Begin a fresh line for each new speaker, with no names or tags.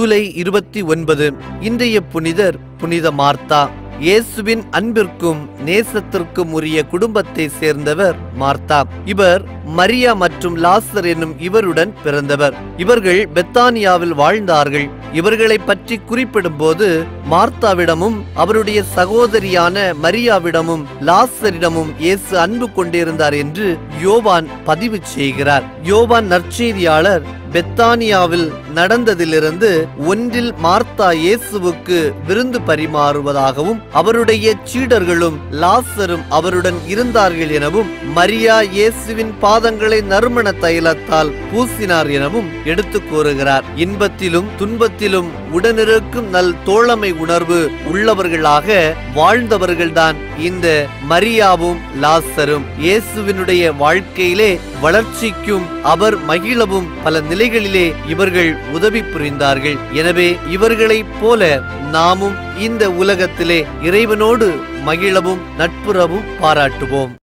ஜூலை 29 இன்றைய புனிதர் புனித மார்த்தா. இயேசுவின் அன்பிற்கும் நேசத்திற்கும் உரிய குடும்பத்தை சேர்ந்தவர் மார்த்தா. இவர் மரியா மற்றும் லாசர் என்னும் இவருடன் பிறந்தவர். இவர்கள் பெத்தானியாவில் வாழ்ந்தார்கள். இவர்களை பற்றி குறிப்பிடும் போது மார்த்தாவிடமும் அவருடைய சகோதரியான மரியாவிடமும் லாசரிடமும் இயேசு அன்பு கொண்டிருந்தார் என்று யோவான் பதிவு செய்கிறார். யோவான் நற்செய்தியாளர் பெத்தானியாவில் நடந்ததிலிருந்து ஒன்றில் மார்த்தா இயேசுவுக்கு விருந்து பரிமாறுவதாகவும் அவருடைய சீடர்களும் லாசரும் அவருடன் இருந்தார்கள் எனவும் மரியா இயேசுவின் பாதங்களை நறுமண தைலத்தால் பூசினார் எனவும் எடுத்து கூறுகிறார். இன்பத்திலும் துன்பத்திலும் உடனிருக்கும் நல் தோழமை உணர்வு உள்ளவர்களாக வாழ்ந்தவர்கள்தான் இந்த மரியாவும் லாசரும். இயேசுவினுடைய வாழ்க்கையிலே வளர்ச்சிக்கும் அவர் மகிழவும் பல நிலைகளிலே இவர்கள் உதவி புரிந்தார்கள். எனவே இவர்களைப் போல நாமும் இந்த உலகத்திலே இறைவனோடு மகிழவும் நட்புறவும் பாராட்டுவோம்.